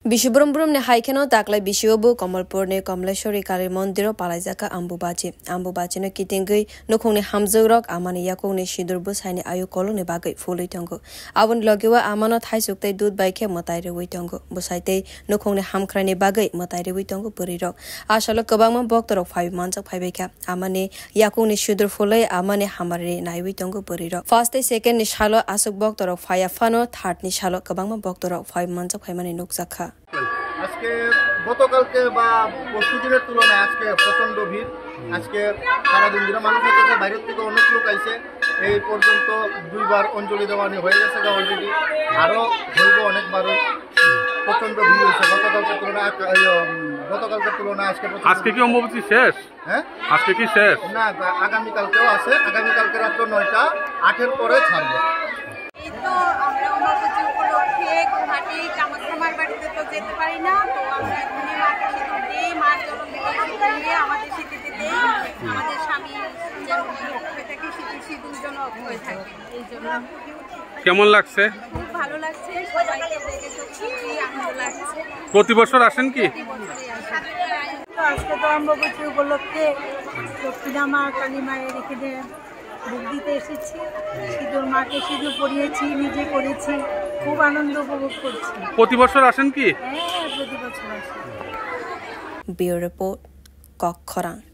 বিশ্বব্রহ্মব্রহ্মনে হাইখেনো তাকলাই বিশ্ববু কমলপুরনে কমলেশ্বরী কালীর মন্দির পালাইজাকা আম্বুবাচিনো কিটিংগৈ নখংনি হামজরক আমানি ইয়াকংনি সিদুরবু সাইনি আয়ু কলংনি বাগৈ ফুলই তঙ্গো আবন লগেওয়া আমানো থাইসুকতাই দুধ বাইকে মতাই রেউই তঙ্গো বুসাইতেই নখংনি হামখ্রাইনি বাগৈ মতাই রেউই তঙ্গো বরিরক আসলে গোबांमा বক্তরক ফাইব মানজাক ফাইবাইকা আমানি ইয়াকংনি সিদুর ফুলাই আমানি হামারি নাইউই তঙ্গো বরিরক ফার্স্ট সেকেন্ড नि সালো আসুক বক্তরক ফায়া ফানো থার্ড नि সালো গোबांमा বক্তরক ফাইব মানজাক ফাইমানি নুকজাখা আজকে গতকালকে বা পরশুদিনের তুলনায় আজকে প্রচন্ড ভিড়। আজকে সারাদিন দিনে মানুষ হচ্ছে বাইরের থেকে অনেক লোক আইছে। এই পর্যন্ত 2বার অঞ্জলি দেওয়ানি হয়ে গেছে অলরেডি, আরও হইব অনেকবারও। প্রচন্ড ভিড় হয়েছে গতকালকের তুলনায় আজকে কি অম্বুবাচী শেষ? হ্যাঁ, আজকে কি শেষ না, আগামীকালকেও আছে। আগামীকালকে রাত্র 9টা 8-এর পরে ছাড়বে। আমার বাড়িতে তো যেতে পারি না, তো আমরা এখানে মাকে সিঁদুর দিই, মার জন্য দিয়ে আমাদের স্মৃতিতে দিই, আমাদের স্বামী যেন হয়ে থাকে সিঁদুর জন্য হয়ে থাকে। এই জন্য কেমন লাগছে? খুব ভালো লাগছে, সবাইকে দেখে খুবই আনন্দ লাগছে। প্রতি বছর আসেন কি? আজকে তো অম্বুবাচী উপলক্ষে দক্ষিণা মা কালী মায়ের এখানে ভোগ দিতে এসেছি। সিঁদুর মাকে সিঁদুর পরিয়েছি, নিজে করেছি, খুব আনন্দ উপভোগ করছি। প্রতি বছর আসেন কি? হ্যাঁ, প্রতি বছর আসি। Bureau report কক্ষরাং।